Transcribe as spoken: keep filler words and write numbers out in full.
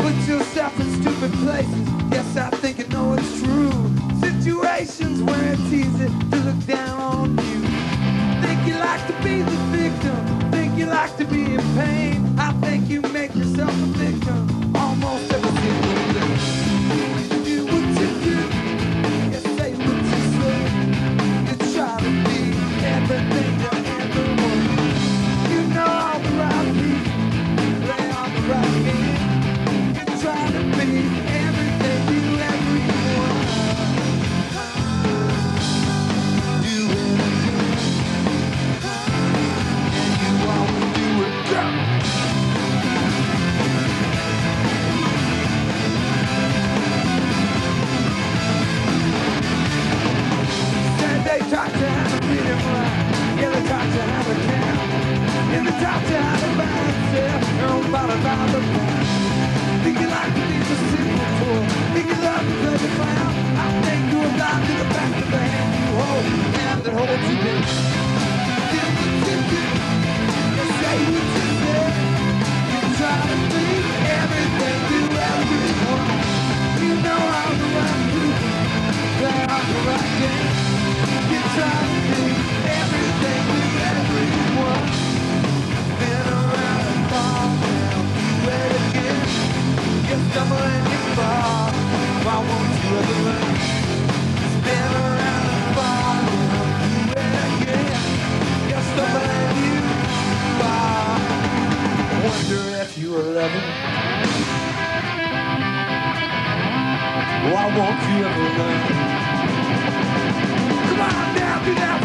Put yourself in stupid places. Yes, I think you know it's true. Situations where it's easy to look down on you. Think you like to be the victim. Think you like to be in pain. I think you make yourself a victim almost every single day. You do what you do. You say what you say. You try to be everything to everyone. You know all the right people. Play on the right game. You try to be everything to everyone. Do it again. And you always do it, girl. Said they tried to have a beating right. Yeah, they tried to have a camp. And they tried to have a bad self. Their own body by the past. Think you like to be the simple tool. Think you love to play the clown. I think you alive to the back of the hand you hold. The hand that holds you down. Do what you do. You say what you say. You try to be everything to everyone. You know how the right people play on the right game. You try to be everything to everyone. Been around and fall down, do it again. You stumble and you fall. Why won't you ever learn? Spin around and fall down, do it again. You stumble and you fall. Wonder if you were loving. Why won't you ever learn? Come on now, do that.